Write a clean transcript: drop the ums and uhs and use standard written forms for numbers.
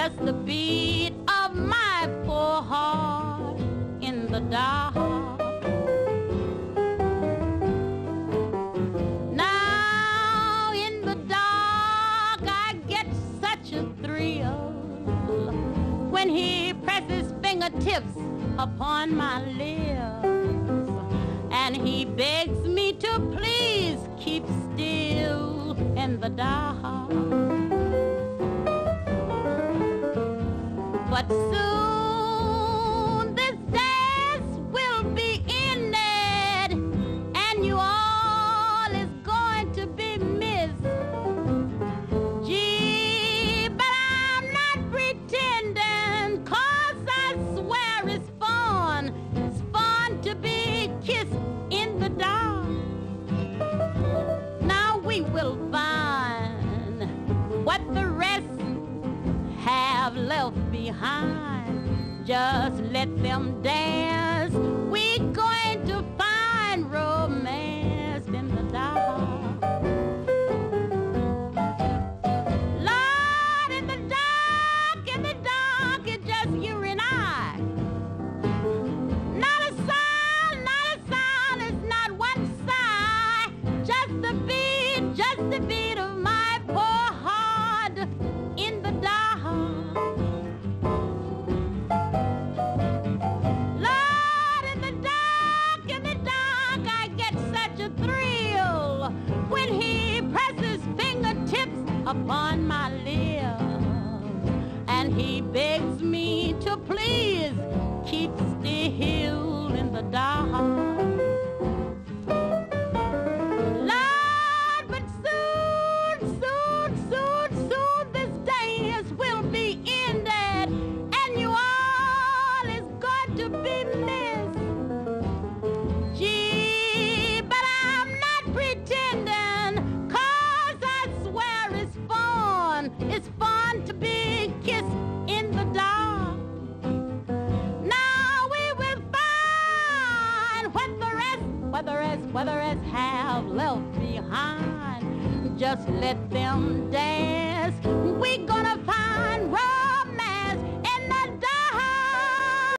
just the beat of my poor heart in the dark. Now in the dark I get such a thrill when he presses fingertips upon my lips, and he begs me to please keep still in the dark. But soon this dance will be ended, and you all is going to be missed. Gee, but I'm not pretending, 'cause I swear it's fun to be kissed in the dark. Now we will find what the rest have left behind. Just let them dance. We're going to find romance in the dark. Lord, in the dark, it's just you and I. Not a sound, it's not one sigh. Just the beat of my poor heart in the dark. Lord, in the dark, I get such a thrill when he presses fingertips upon my lips, and he begs me to please keep still in the dark. Lord, but soon this dance will be ended, and you all is going to be missed. Gee, but I'm not pretending, 'cause I swear it's fun to be kissed in the dark. Now we will find what the rest have left behind. Just let them dance. We're gonna find